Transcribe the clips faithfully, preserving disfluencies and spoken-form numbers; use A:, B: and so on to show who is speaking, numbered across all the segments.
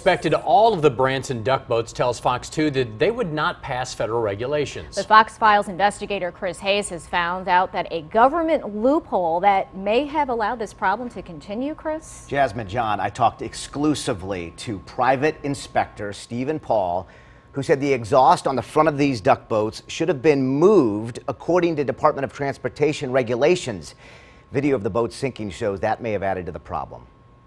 A: inspected all of the Branson duck boats tells Fox two that they would not pass federal regulations.
B: But Fox Files investigator Chris Hayes has found out that a government loophole that may have allowed this problem to continue, Chris?
C: Jasmine, John, I talked exclusively to private inspector Stephen Paul, who said the exhaust on the front of these duck boats should have been moved according to Department of Transportation regulations. Video of the boat sinking shows that may have added to the problem.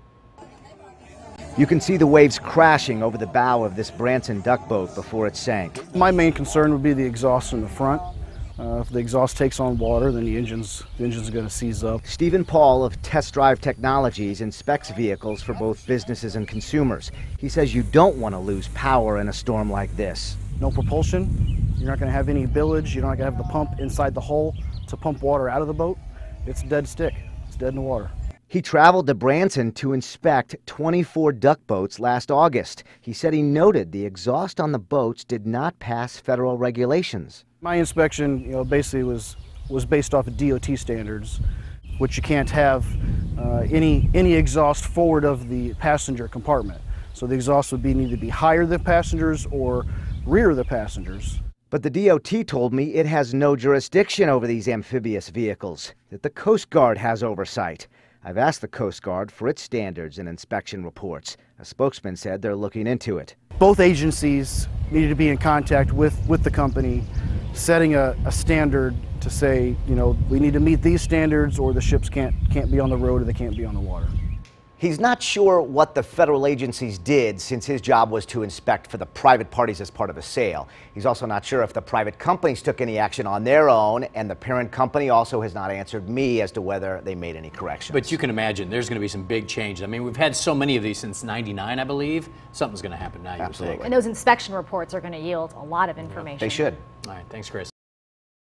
C: You can see the waves crashing over the bow of this Branson duck boat before it sank.
D: My main concern would be the exhaust in the front. Uh, if the exhaust takes on water, then the engine's, the engine's going to seize up.
C: Stephen Paul of Test Drive Technologies inspects vehicles for both businesses and consumers. He says you don't want to lose power in a storm like this.
D: No propulsion. You're not going to have any billage. You're not going to have the pump inside the hull to pump water out of the boat. It's dead stick. It's dead in the water.
C: He traveled to Branson to inspect twenty-four duck boats last August. He said he noted the exhaust on the boats did not pass federal regulations.
D: My inspection, you know, basically was was based off of D O T standards, which you can't have uh, any any exhaust forward of the passenger compartment. So the exhaust would be need to be higher than passengers or rear of the passengers.
C: But the D O T told me it has no jurisdiction over these amphibious vehicles, that the Coast Guard has oversight. I've asked the Coast Guard for its standards and inspection reports. A spokesman said they're looking into it.
D: Both agencies needed to be in contact with, with the company, setting a, a standard to say, you know, we need to meet these standards or the ships can't, can't be on the road or they can't be on the water.
C: He's not sure what the federal agencies did since his job was to inspect for the private parties as part of a sale. He's also not sure if the private companies took any action on their own, and the parent company also has not answered me as to whether they made any corrections.
A: But you can imagine there's going to be some big changes. I mean, we've had so many of these since ninety-nine, I believe. Something's going to happen now.
C: Absolutely.
B: And those inspection reports are going to yield a lot of information.
C: They should.
A: All right, thanks, Chris.